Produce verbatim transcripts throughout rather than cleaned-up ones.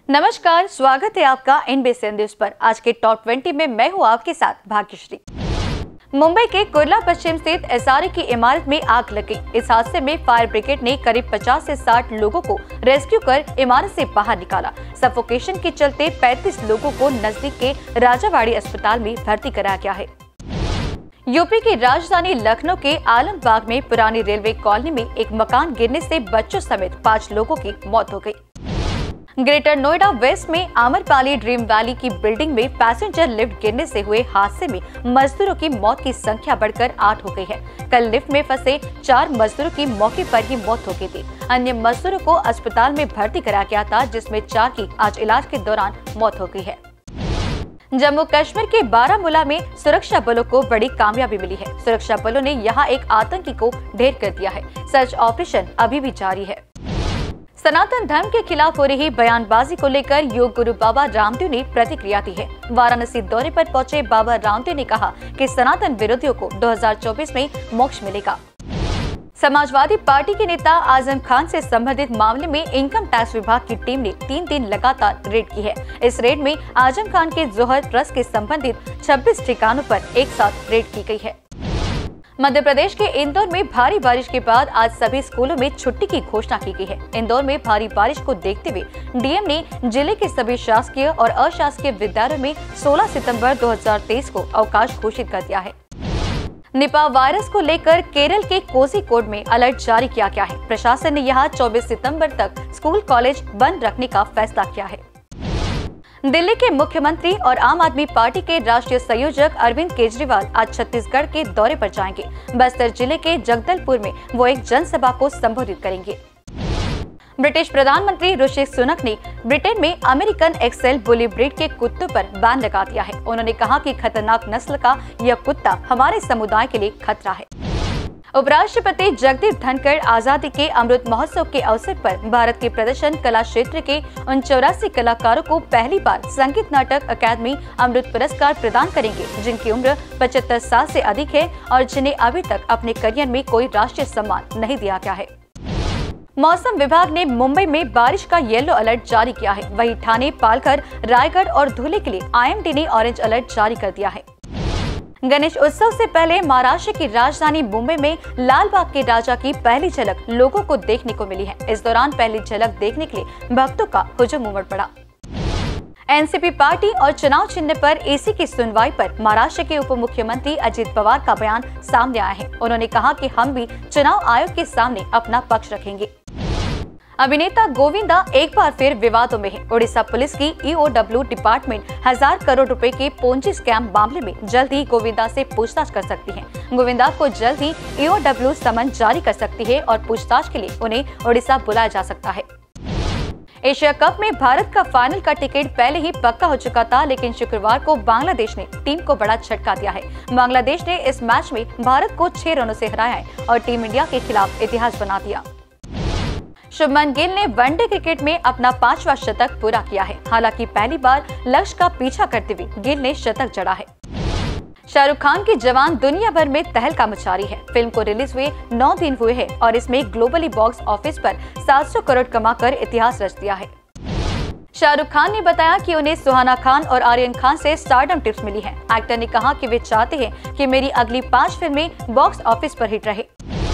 नमस्कार, स्वागत है आपका एनबीसी न्यूज पर। आज के टॉप बीस में मैं हूँ आपके साथ भाग्यश्री। मुंबई के कुर्ला पश्चिम स्थित एसआरए की इमारत में आग लग गई। इस हादसे में फायर ब्रिगेड ने करीब पचास से साठ लोगों को रेस्क्यू कर इमारत से बाहर निकाला। सफोकेशन के चलते पैंतीस लोगों को नजदीक के राजावाड़ी अस्पताल में भर्ती कराया गया है। यूपी की राजधानी लखनऊ के आलमबाग में पुरानी रेलवे कॉलोनी में एक मकान गिरने से बच्चों समेत पाँच लोगों की मौत हो गई। ग्रेटर नोएडा वेस्ट में आम्रपाली ड्रीम वैली की बिल्डिंग में पैसेंजर लिफ्ट गिरने से हुए हादसे में मजदूरों की मौत की संख्या बढ़कर आठ हो गई है। कल लिफ्ट में फंसे चार मजदूरों की मौके पर ही मौत हो गई थी। अन्य मजदूरों को अस्पताल में भर्ती कराया गया था, जिसमें चार की आज इलाज के दौरान मौत हो गई है। जम्मू कश्मीर के बारामूला में सुरक्षा बलों को बड़ी कामयाबी मिली है। सुरक्षा बलों ने यहां एक आतंकी को ढेर कर दिया है। सर्च ऑपरेशन अभी भी जारी है। सनातन धर्म के खिलाफ हो रही बयानबाजी को लेकर योग गुरु बाबा रामदेव ने प्रतिक्रिया दी है। वाराणसी दौरे पर पहुंचे बाबा रामदेव ने कहा कि सनातन विरोधियों को दो हज़ार चौबीस में मोक्ष मिलेगा। समाजवादी पार्टी के नेता आजम खान से संबंधित मामले में इनकम टैक्स विभाग की टीम ने तीन दिन लगातार रेड की है। इस रेड में आजम खान के जोहर ट्रस्ट के संबंधित छब्बीस ठिकानों पर एक साथ रेड की गई है। मध्य प्रदेश के इंदौर में भारी बारिश के बाद आज सभी स्कूलों में छुट्टी की घोषणा की गई है। इंदौर में भारी बारिश को देखते हुए डीएम ने जिले के सभी शासकीय और अशासकीय विद्यालयों में सोलह सितंबर दो हज़ार तेईस को अवकाश घोषित कर दिया है। निपा वायरस को लेकर केरल के कोझिकोड में अलर्ट जारी किया गया है। प्रशासन ने यहाँ चौबीस सितंबर तक स्कूल कॉलेज बंद रखने का फैसला किया है। दिल्ली के मुख्यमंत्री और आम आदमी पार्टी के राष्ट्रीय संयोजक अरविंद केजरीवाल आज छत्तीसगढ़ के दौरे पर जाएंगे। बस्तर जिले के जगदलपुर में वो एक जनसभा को संबोधित करेंगे। ब्रिटिश प्रधानमंत्री ऋषि सुनक ने ब्रिटेन में अमेरिकन एक्सेल बुली ब्रीड के कुत्तों पर बैन लगा दिया है। उन्होंने कहा कि खतरनाक नस्ल का यह कुत्ता हमारे समुदाय के लिए खतरा है। उपराष्ट्रपति जगदीप धनखड़ आजादी के अमृत महोत्सव के अवसर पर भारत के प्रदर्शन कला क्षेत्र के उन चौरासी कलाकारों को पहली बार संगीत नाटक अकादमी अमृत पुरस्कार प्रदान करेंगे, जिनकी उम्र पचहत्तर साल से अधिक है और जिन्हें अभी तक अपने करियर में कोई राष्ट्रीय सम्मान नहीं दिया गया है। मौसम विभाग ने मुंबई में बारिश का येलो अलर्ट जारी किया है। वहीं ठाणे, पालघर, रायगढ़ और धुले के लिए आईएमडी ने ऑरेंज अलर्ट जारी कर दिया है। गणेश उत्सव से पहले महाराष्ट्र की राजधानी मुंबई में लाल बाग के राजा की पहली झलक लोगों को देखने को मिली है। इस दौरान पहली झलक देखने के लिए भक्तों का हुजूम उमड़ पड़ा। एनसीपी पार्टी और चुनाव चिन्ह पर ईसी की सुनवाई पर महाराष्ट्र के उप मुख्यमंत्री अजित पवार का बयान सामने आया है। उन्होंने कहा कि हम भी चुनाव आयोग के सामने अपना पक्ष रखेंगे। अभिनेता गोविंदा एक बार फिर विवादों में है। ओडिशा पुलिस की ईओडब्ल्यू डिपार्टमेंट हजार करोड़ रुपए के पोंजी स्कैम मामले में जल्द ही गोविंदा से पूछताछ कर सकती है। गोविंदा को जल्द ही ईओडब्ल्यू समन जारी कर सकती है और पूछताछ के लिए उन्हें ओडिशा बुलाया जा सकता है। एशिया कप में भारत का फाइनल का टिकट पहले ही पक्का हो चुका था, लेकिन शुक्रवार को बांग्लादेश ने टीम को बड़ा झटका दिया है। बांग्लादेश ने इस मैच में भारत को छह रनों से हराया है और टीम इंडिया के खिलाफ इतिहास बना दिया। शुभमन गिल ने वनडे क्रिकेट में अपना पांचवा शतक पूरा किया है। हालांकि पहली बार लक्ष्य का पीछा करते हुए गिल ने शतक जड़ा है। शाहरुख खान की जवान दुनिया भर में तहलका मचा रही है। फिल्म को रिलीज हुए नौ दिन हुए हैं और इसमें ग्लोबली बॉक्स ऑफिस पर सात सौ करोड़ कमाकर इतिहास रच दिया है। शाहरुख खान ने बताया कि उन्हें सुहाना खान और आर्यन खान से स्टारडम टिप्स मिली है। एक्टर ने कहा कि वे चाहते हैं कि मेरी अगली पांच फिल्में बॉक्स ऑफिस पर हिट रहे।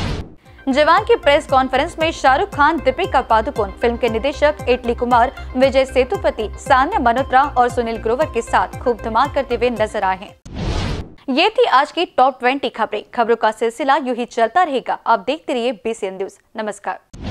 जवान की प्रेस कॉन्फ्रेंस में शाहरुख खान, दीपिका पादुकोण, फिल्म के निदेशक इटली कुमार, विजय सेतुपति, सान्या मल्होत्रा और सुनील ग्रोवर के साथ खूब धमाल करते हुए नजर आए हैं। ये थी आज की टॉप बीस खबरें। खबरों का सिलसिला यूं ही चलता रहेगा। आप देखते रहिए बीसीएन न्यूज। नमस्कार।